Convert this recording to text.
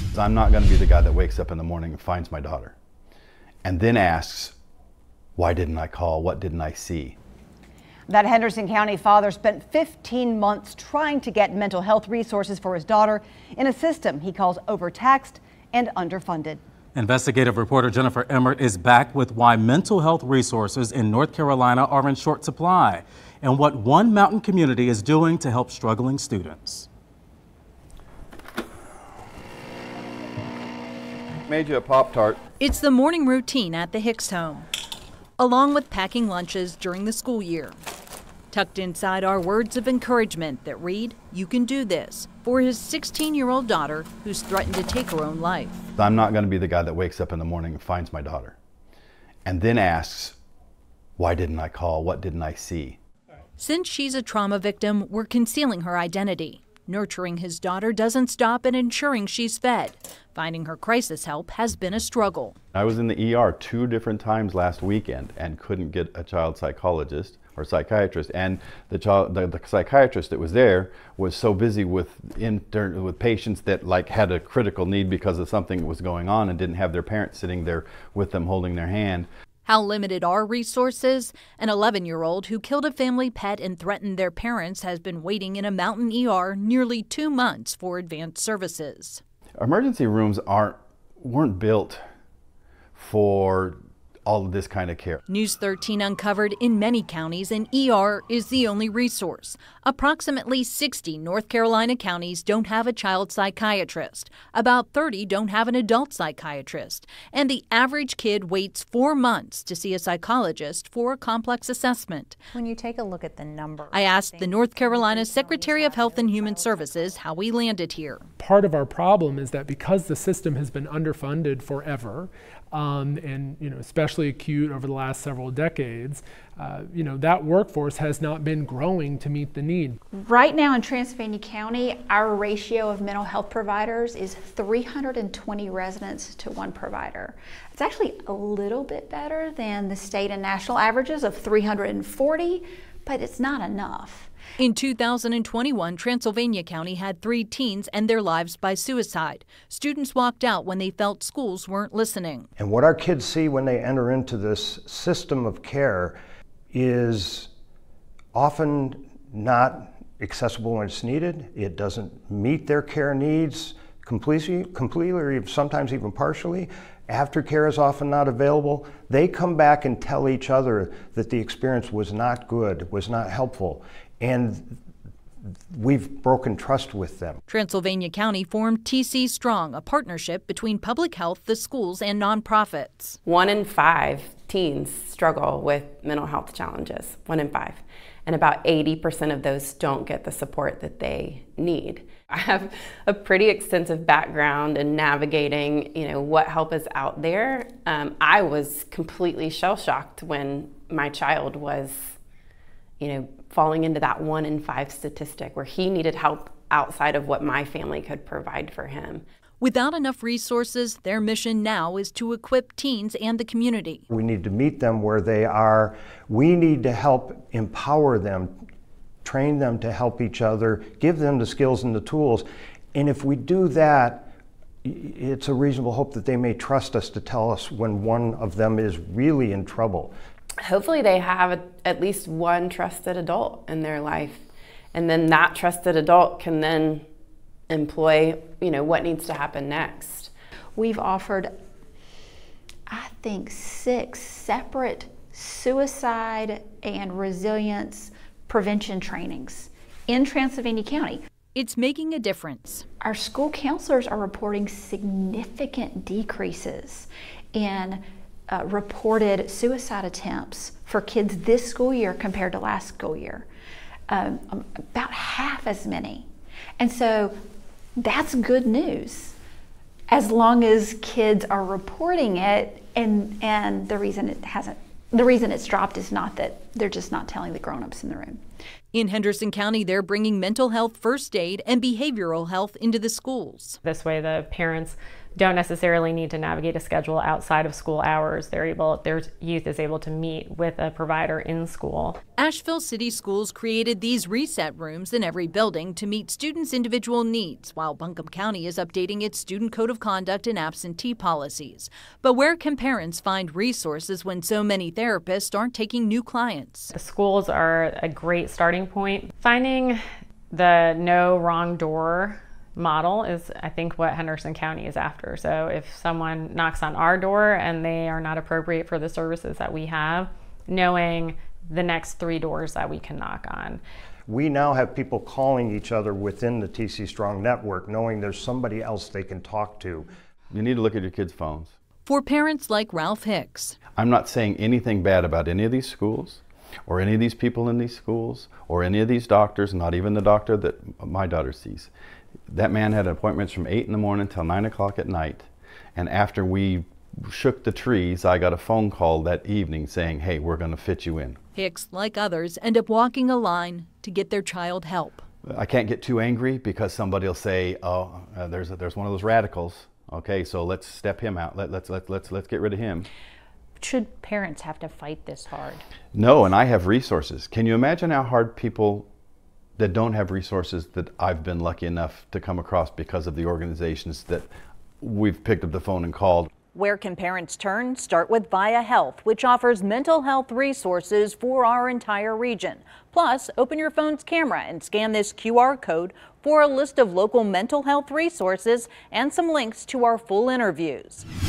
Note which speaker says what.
Speaker 1: I'm not going to be the guy that wakes up in the morning and finds my daughter and then asks, why didn't I call? What didn't I see?
Speaker 2: That Henderson County father spent 15 months trying to get mental health resources for his daughter in a system he calls overtaxed and underfunded.
Speaker 3: Investigative reporter Jennifer Emmert is back with why mental health resources in North Carolina are in short supply and what one mountain community is doing to help struggling students.
Speaker 1: Made you a Pop-Tart.
Speaker 4: It's the morning routine at the Hicks home, along with packing lunches during the school year. Tucked inside are words of encouragement that read, "You can do this," for his 16-year-old daughter who's threatened to take her own life.
Speaker 1: I'm not going to be the guy that wakes up in the morning and finds my daughter and then asks, why didn't I call? What didn't I see?
Speaker 4: Since she's a trauma victim, we're concealing her identity. Nurturing his daughter doesn't stop at ensuring she's fed. Finding her crisis help has been a struggle.
Speaker 1: I was in the ER 2 different times last weekend and couldn't get a child psychologist or psychiatrist, and the psychiatrist that was there was so busy with patients that had a critical need because of something that was going on and didn't have their parents sitting there with them holding their hand.
Speaker 4: How limited are resources? An 11-year-old who killed a family pet and threatened their parents has been waiting in a mountain ER nearly 2 months for advanced services.
Speaker 1: Emergency rooms weren't built for all of this kind of care.
Speaker 4: News 13 uncovered in many counties an ER is the only resource. Approximately 60 North Carolina counties don't have a child psychiatrist. About 30 don't have an adult psychiatrist. And the average kid waits 4 months to see a psychologist for a complex assessment.
Speaker 5: When you take a look at the number,
Speaker 4: I asked the North Carolina Secretary of Health and Human Services how we landed here.
Speaker 6: Part of our problem is that because the system has been underfunded forever, and especially acute over the last several decades, that workforce has not been growing to meet the need.
Speaker 5: Right now in Transylvania County, our ratio of mental health providers is 320 residents to 1 provider. It's actually a little bit better than the state and national averages of 340, but it's not enough.
Speaker 4: In 2021, Transylvania County had 3 teens end their lives by suicide. Students walked out when they felt schools weren't listening.
Speaker 7: And what our kids see when they enter into this system of care is often not accessible when it's needed. It doesn't meet their care needs completely or sometimes even partially. Aftercare is often not available. They come back and tell each other that the experience was not good, was not helpful. And we've broken trust with them.
Speaker 4: Transylvania County formed TC Strong, a partnership between public health, the schools, and nonprofits.
Speaker 8: 1 in 5 teens struggle with mental health challenges, 1 in 5. And about 80% of those don't get the support that they need. I have a pretty extensive background in navigating, what help is out there. I was completely shell-shocked when my child was, falling into that 1 in 5 statistic where he needed help outside of what my family could provide for him.
Speaker 4: Without enough resources, their mission now is to equip teens and the community.
Speaker 7: We need to meet them where they are. We need to help empower them, train them to help each other, give them the skills and the tools. And if we do that, it's a reasonable hope that they may trust us to tell us when one of them is really in trouble.
Speaker 8: Hopefully they have at least one trusted adult in their life. And then that trusted adult can then employ, what needs to happen next.
Speaker 5: We've offered, I think, 6 separate suicide and resilience prevention trainings in Transylvania County.
Speaker 4: It's making a difference.
Speaker 5: Our school counselors are reporting significant decreases in reported suicide attempts for kids this school year compared to last school year. About half as many. And so that's good news, as long as kids are reporting it, and the reason it's dropped is not that they're just not telling the grown-ups in the room.
Speaker 4: In Henderson County, they're bringing mental health first aid and behavioral health into the schools.
Speaker 9: This way the parents don't necessarily need to navigate a schedule outside of school hours. Their youth is able to meet with a provider in school.
Speaker 4: Asheville City Schools created these reset rooms in every building to meet students' individual needs, while Buncombe County is updating its student code of conduct and absentee policies. But where can parents find resources when so many therapists aren't taking new clients?
Speaker 9: The schools are a great starting point. Finding the no wrong door model is, I think, what Henderson County is after. So if someone knocks on our door and they are not appropriate for the services that we have, knowing the next 3 doors that we can knock on.
Speaker 7: We now have people calling each other within the TC Strong network, knowing there's somebody else they can talk to.
Speaker 1: You need to look at your kids' phones.
Speaker 4: For parents like Ralph Hicks.
Speaker 1: I'm not saying anything bad about any of these schools, or any of these people in these schools, or any of these doctors, not even the doctor that my daughter sees. That man had appointments from 8 in the morning till 9 o'clock at night. And after we shook the trees, I got a phone call that evening saying, hey, we're going to fit you in.
Speaker 4: Hicks, like others, end up walking a line to get their child help.
Speaker 1: I can't get too angry because somebody will say, oh, there's one of those radicals. Okay, so let's step him out. Let's get rid of him.
Speaker 10: Should parents have to fight this hard?
Speaker 1: No, and I have resources. Can you imagine how hard people that don't have resources that I've been lucky enough to come across because of the organizations that we've picked up the phone and called?
Speaker 10: Where can parents turn? Start with Via Health, which offers mental health resources for our entire region. Plus, open your phone's camera and scan this QR code for a list of local mental health resources and some links to our full interviews.